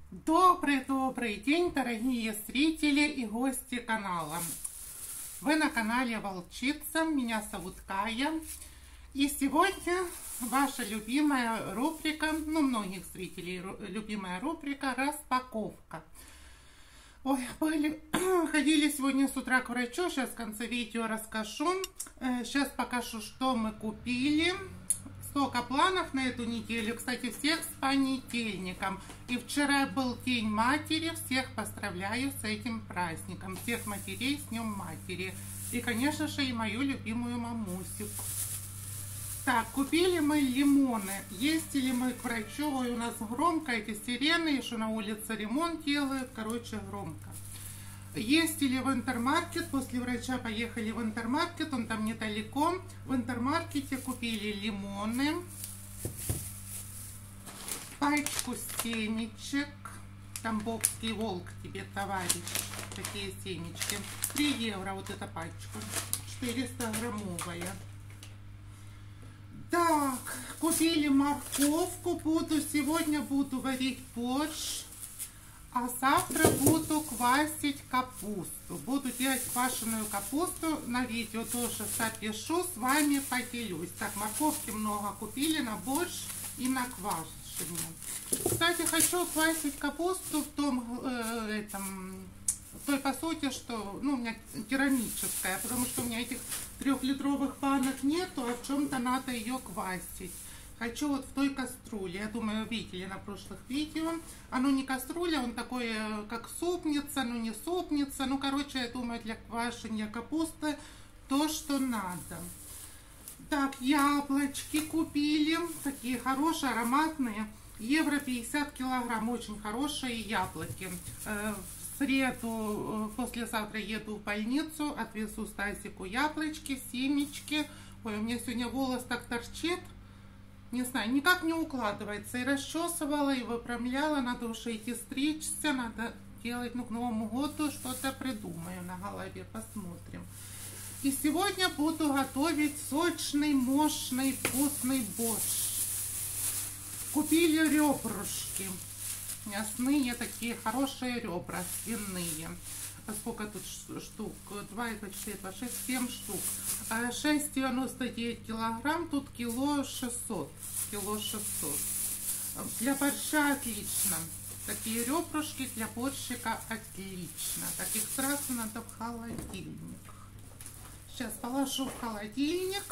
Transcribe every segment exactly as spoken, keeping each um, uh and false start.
Добрый-добрый день, дорогие зрители и гости канала. Вы на канале Волчица, меня зовут Кая. И сегодня ваша любимая рубрика, ну, многих зрителей любимая рубрика «Распаковка». Ой, были, ходили сегодня с утра к врачу, сейчас в конце видео расскажу. Сейчас покажу, что мы купили. Столько планов на эту неделю. Кстати, всех с понедельником. И вчера был День матери. Всех поздравляю с этим праздником. Всех матерей с Днем матери. И, конечно же, и мою любимую мамусю. Так, купили мы лимоны. Ездили мы к врачу. Ой, у нас громко эти сирены. Еще на улице ремонт делают. Короче, громко. Ездили в Интермаркет, после врача поехали в Интермаркет, он там недалеко. В Интермаркете купили лимоны, пачку семечек, Тамбовский волк тебе, товарищ, такие семечки, три евро вот эта пачка, четыреста граммовая. Так, купили морковку, буду сегодня буду варить борщ. А завтра буду квасить капусту. Буду делать квашеную капусту. На видео тоже запишу, с вами поделюсь. Так, морковки много купили на борщ и на квашение. Кстати, хочу квасить капусту в том, э, этом, в той посуде, что, ну, у меня керамическая, потому что у меня этих трехлитровых банок нету, а в чем-то надо ее квасить. Хочу вот в той кастрюле, я думаю, видели на прошлых видео. Оно не кастрюля, он такой, как супница, но не супница. Ну, короче, я думаю, для квашения капусты то, что надо. Так, яблочки купили, такие хорошие, ароматные. Евро пятьдесят килограмм, очень хорошие яблоки. В среду, послезавтра еду в больницу, отвезу Стасику яблочки, семечки. Ой, у меня сегодня волос так торчит. Не знаю, никак не укладывается. И расчесывала, и выпрямляла. Надо уже идти стричься, надо делать, ну, к Новому году что-то придумаю на голове, посмотрим. И сегодня буду готовить сочный, мощный, вкусный борщ. Купили ребрышки. Мясные такие хорошие ребра, свиные. Сколько тут штук? два, это четыре, два, шесть, семь штук. шесть девяносто девять килограмм, тут кило шестьсот. Кило шестьсот. Для борща отлично. Такие ребрышки для борщика отлично. Так, их сразу надо в холодильник. Сейчас положу в холодильник.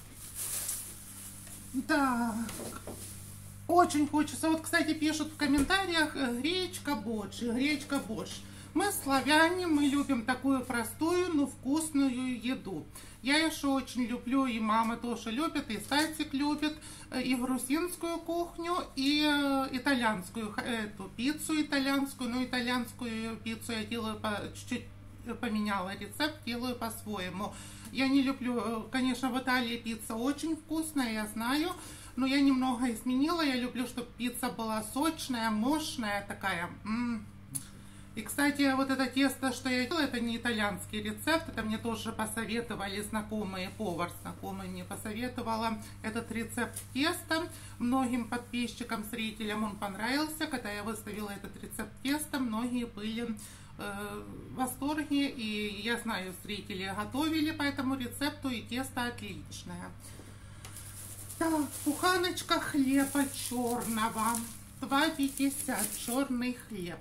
Так. Очень хочется. Вот, кстати, пишут в комментариях: гречка борщ, гречка борщ. Мы славяне, мы любим такую простую, но вкусную еду. Я еще очень люблю, и мама тоже любит, и Стасик любит, и грузинскую кухню, и итальянскую, эту пиццу итальянскую. Но итальянскую пиццу я делаю, чуть-чуть поменяла рецепт, делаю по-своему. Я не люблю, конечно, в Италии пицца очень вкусная, я знаю, но я немного изменила. Я люблю, чтобы пицца была сочная, мощная такая. М-м. И, кстати, вот это тесто, что я делала, это не итальянский рецепт, это мне тоже посоветовали знакомые, повар знакомый мне посоветовала этот рецепт теста. Многим подписчикам, зрителям он понравился. Когда я выставила этот рецепт теста, многие были э, в восторге, и я знаю, зрители готовили по этому рецепту, и тесто отличное. Так, буханочка хлеба черного, два пятьдесят, черный хлеб.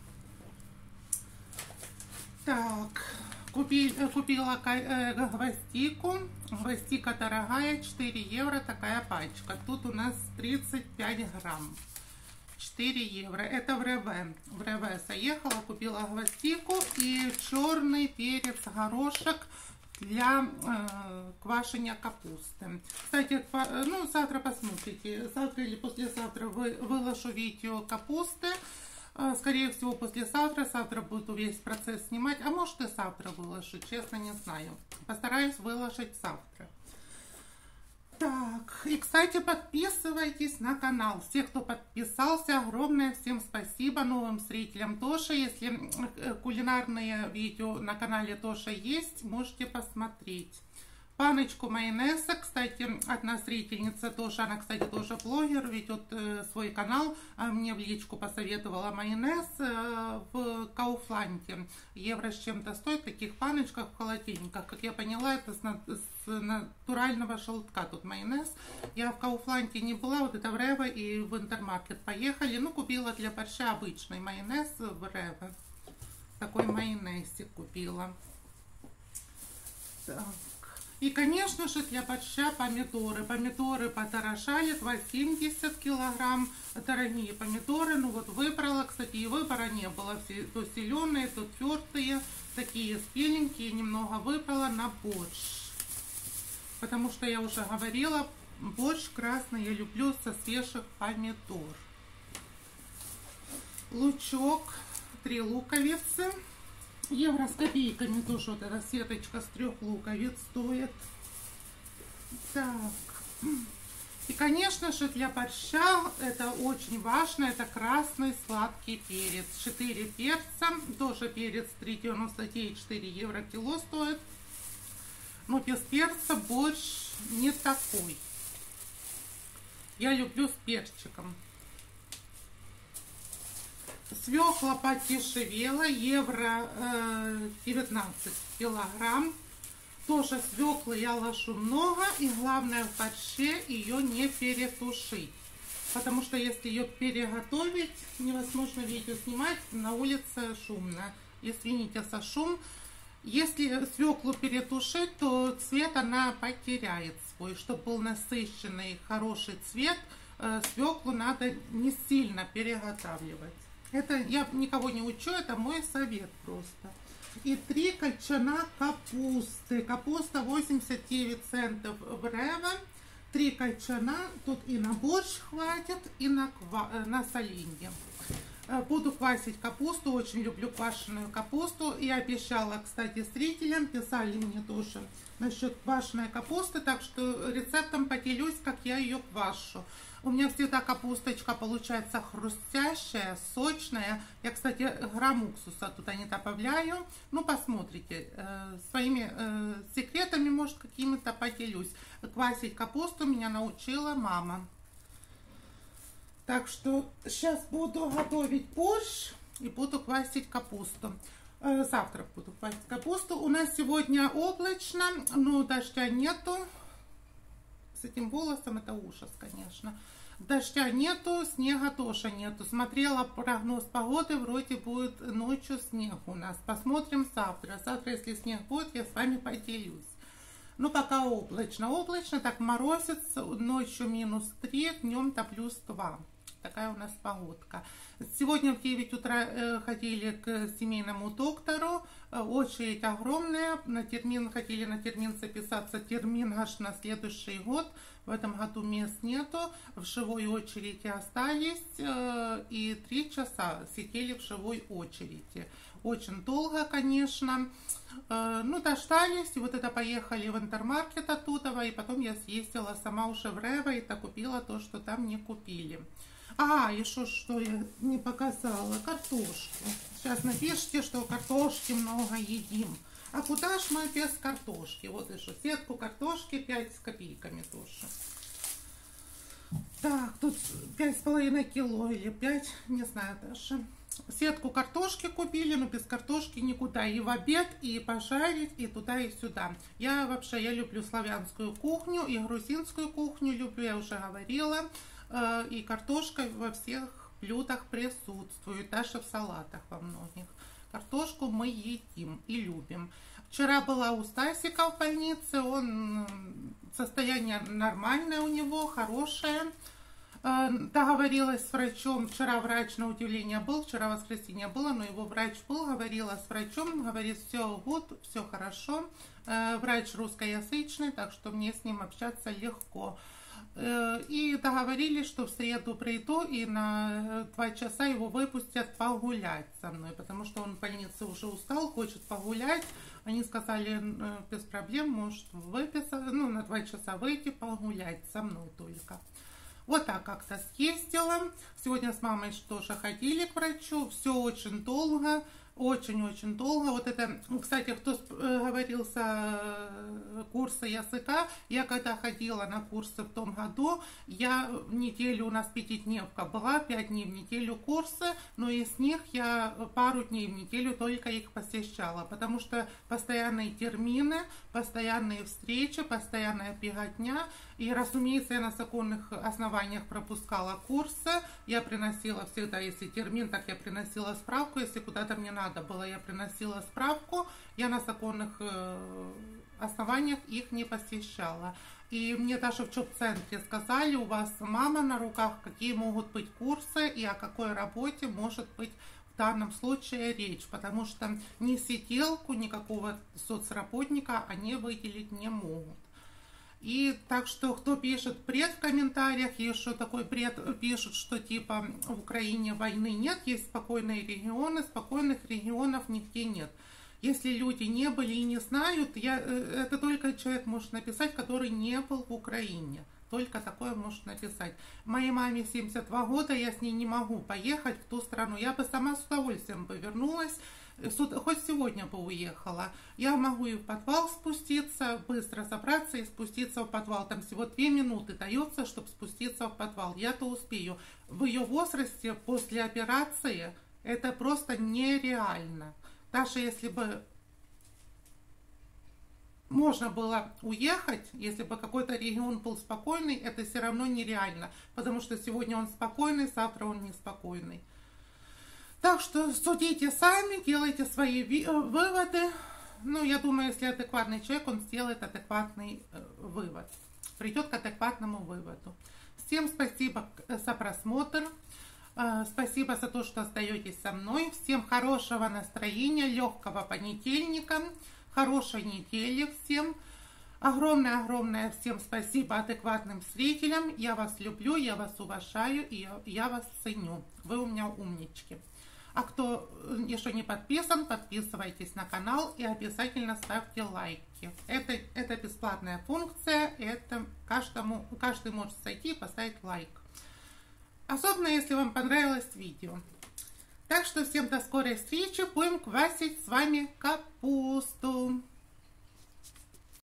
Так, купили, купила э, гвоздику. Гвоздика дорогая, четыре евро такая пачка. Тут у нас тридцать пять грамм. четыре евро. Это в РВ. В РВ заехала, купила гвоздику и черный перец, горошек для э, квашения капусты. Кстати, по, ну, завтра посмотрите. Завтра или послезавтра вы, выложу видео капусты. Скорее всего, послезавтра. Завтра буду весь процесс снимать. А может, и завтра выложу. Честно, не знаю. Постараюсь выложить завтра. Так. И, кстати, подписывайтесь на канал. Все, кто подписался, огромное всем спасибо. Новым зрителям тоже. Если кулинарные видео на канале тоже есть, можете посмотреть. Баночку майонеза, кстати, одна зрительница тоже, она, кстати, тоже блогер, ведет э, свой канал, а мне в личку посоветовала майонез э, в Кауфланде. Евро с чем-то стоит в таких баночках в холодильниках. Как я поняла, это с, с натурального желтка тут майонез. Я в Кауфланде не была, вот это в Рево и в Интермаркет поехали. Ну, купила для борща обычный майонез в Рево. Такой майонезик купила. Так. И, конечно же, для борща помидоры. Помидоры подорожали, два семьдесят килограмм. Дорогие помидоры. Ну вот выбрала, кстати, и выбора не было. Все то зеленые, то твердые. Такие спеленькие. Немного выбрала на борщ. Потому что я уже говорила, борщ красный я люблю со свежих помидор. Лучок. Три луковицы. Евро с копейками тоже вот эта сеточка с трех луковиц стоит. Так. И, конечно же, для борща это очень важно. Это красный сладкий перец. четыре перца. Тоже перец три девяносто девять, четыре евро кило стоит. Но без перца борщ не такой. Я люблю с перчиком. Свекла подешевела, евро э, девятнадцать килограмм. Тоже свеклы я ложу много, и главное в борще ее не перетушить. Потому что если ее переготовить, невозможно видео снимать, на улице шумно. Извините за шум. Если свеклу перетушить, то цвет она потеряет свой. Чтобы был насыщенный, хороший цвет, э, свеклу надо не сильно переготавливать. Это я никого не учу, это мой совет просто. И три кочана капусты. Капуста восемьдесят девять центов в Рево. Три кочана. Тут и на борщ хватит, и на, ква... на соленье. Буду квасить капусту. Очень люблю квашеную капусту. Я обещала, кстати, зрителям, писали мне тоже насчет квашеной капусты. Так что рецептом поделюсь, как я ее квашу. У меня всегда капусточка получается хрустящая, сочная. Я, кстати, грамм уксуса туда не добавляю. Ну, посмотрите. Э, своими э, секретами, может, какими-то поделюсь. Квасить капусту меня научила мама. Так что сейчас буду готовить борщ и буду квасить капусту. Э, завтра буду квасить капусту. У нас сегодня облачно, но дождя нету. С этим волосом это ужас, конечно. Дождя нету, снега тоже нету. Смотрела прогноз погоды, вроде будет ночью снег у нас. Посмотрим завтра. Завтра, если снег будет, я с вами поделюсь. Ну, пока облачно. Облачно, так морозится. Ночью минус три, днем-то плюс два. Такая у нас погодка. Сегодня в девять утра э, ходили к семейному доктору. Э, очередь огромная. На термин хотели на термин записаться. Термин аж на следующий год. В этом году мест нету. В живой очереди остались. Э, и три часа сидели в живой очереди. Очень долго, конечно. Э, ну, дождались. И вот это поехали в Интермаркет оттуда. И потом я съездила сама уже в Рево и купила то, что там не купили. А, еще что я не показала, картошку. Сейчас напишите, что картошки много едим. А куда ж мы без картошки? Вот еще сетку картошки пять с копейками тоже. Так, тут пять с половиной кило или пять, не знаю даже. Сетку картошки купили, но без картошки никуда. И в обед, и пожарить, и туда, и сюда. Я вообще, я люблю славянскую кухню, и грузинскую кухню люблю, я уже говорила. И картошка во всех блюдах присутствует, даже в салатах во многих. Картошку мы едим и любим. Вчера была у Стасика в больнице, он состояние нормальное у него, хорошее. Договорилась с врачом, вчера врач на удивление был, вчера воскресенье было, но его врач был, говорила с врачом, говорит, все good, все хорошо. Врач русскоязычный, так что мне с ним общаться легко. И договорились, что в среду приду и на два часа его выпустят погулять со мной, потому что он в больнице уже устал, хочет погулять. Они сказали, без проблем, может выписаться, ну, на два часа выйти погулять со мной только. Вот так как-то съездила. Сегодня с мамой тоже ходили к врачу, все очень долго. очень-очень долго. Вот это, кстати, кто говорил с курса языка, я когда ходила на курсы в том году, я в неделю, у нас пятидневка была, пять дней в неделю курсы, но из них я пару дней в неделю только их посещала, потому что постоянные термины, постоянные встречи, постоянная беготня, и, разумеется, я на законных основаниях пропускала курсы, я приносила всегда, если термин, так я приносила справку, если куда-то мне надо было, я приносила справку, я на законных основаниях их не посещала. И мне даже в ЧОП-центре сказали, у вас мама на руках, какие могут быть курсы и о какой работе может быть в данном случае речь, потому что ни сиделку, никакого соцработника они выделить не могут. И так что, кто пишет бред в комментариях, еще такой бред пишут, что типа в Украине войны нет, есть спокойные регионы, спокойных регионов нигде нет. Если люди не были и не знают, я, это только человек может написать, который не был в Украине. Только такое может написать. Моей маме семьдесят два года, я с ней не могу поехать в ту страну. Я бы сама с удовольствием бы вернулась, хоть сегодня бы уехала. Я могу и в подвал спуститься, быстро собраться и спуститься в подвал. Там всего две минуты дается, чтобы спуститься в подвал. Я-то успею. В ее возрасте после операции это просто нереально. Даже если бы можно было уехать, если бы какой-то регион был спокойный, это все равно нереально, потому что сегодня он спокойный, завтра он неспокойный. Так что судите сами, делайте свои выводы. Ну, я думаю, если адекватный человек, он сделает адекватный вывод, придет к адекватному выводу. Всем спасибо за просмотр. Спасибо за то, что остаетесь со мной. Всем хорошего настроения, легкого понедельника, хорошей недели всем. Огромное-огромное всем спасибо адекватным зрителям. Я вас люблю, я вас уважаю и я вас ценю. Вы у меня умнички. А кто еще не подписан, подписывайтесь на канал и обязательно ставьте лайки. Это, это бесплатная функция, это каждому, каждый может зайти и поставить лайк. Особенно, если вам понравилось видео. Так что всем до скорой встречи. Будем квасить с вами капусту.